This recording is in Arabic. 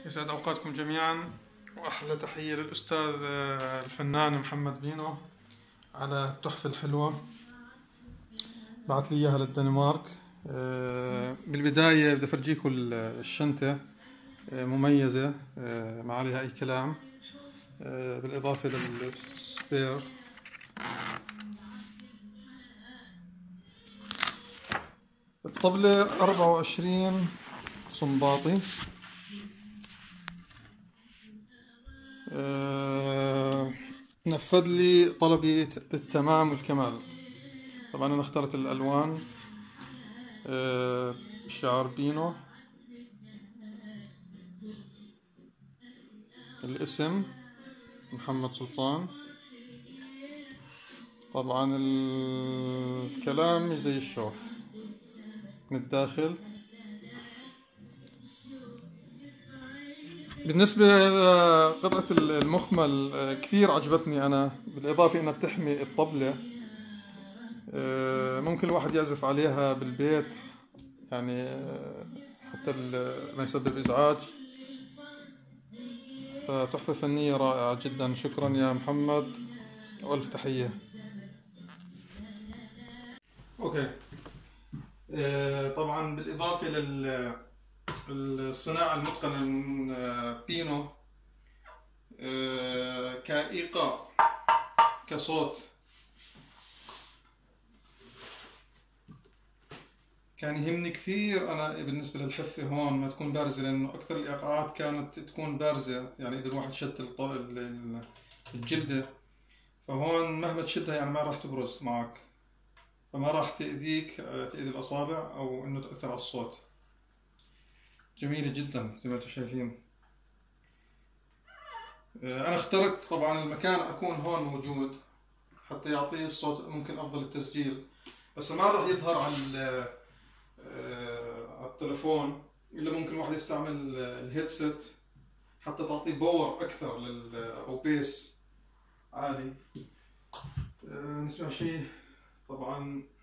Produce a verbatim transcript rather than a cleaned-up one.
يسعد أوقاتكم جميعا، وأحلى تحية للأستاذ الفنان محمد بينو على التحفة الحلوة. بعت لي إياها للدنمارك. بالبداية بدي أفرجيكم الشنطة، مميزة ما عليها أي كلام، بالإضافة للسبير. الطبلة أربعة وعشرين صنباطي. أه نفذ لي طلبي بالتمام والكمال. طبعا أنا اخترت الألوان أه شعار بينو، الاسم محمد سلطان. طبعا الكلام مش زي الشوف من الداخل. بالنسبة لقطعة المخمل كثير عجبتني أنا، بالإضافة إنها بتحمي الطبلة، ممكن الواحد يعزف عليها بالبيت يعني حتى ما يسبب إزعاج. فتحفة فنية رائعة جدا. شكرا يا محمد وألف تحية. أوكي. طبعا بالإضافة للصناعة المتقنة من بينو كإيقاع كصوت، كان يهمني كثير أنا بالنسبة للحفة هون ما تكون بارزة، لأنه أكثر الإيقاعات كانت تكون بارزة، يعني إذا الواحد شد الجلدة فهون مهما تشدها يعني ما راح تبرز معك، فما راح تأذيك تأذي الأصابع أو إنه تأثر على الصوت. جميلة جدا زي ما انتم شايفين. أنا اخترت طبعا المكان أكون هون موجود حتى يعطيه الصوت ممكن أفضل التسجيل، بس ما راح يظهر على على التلفون إلا ممكن الواحد يستعمل الهيدسيت حتى تعطيه باور أكثر لل أو بيس عالي. نسمع شيء طبعا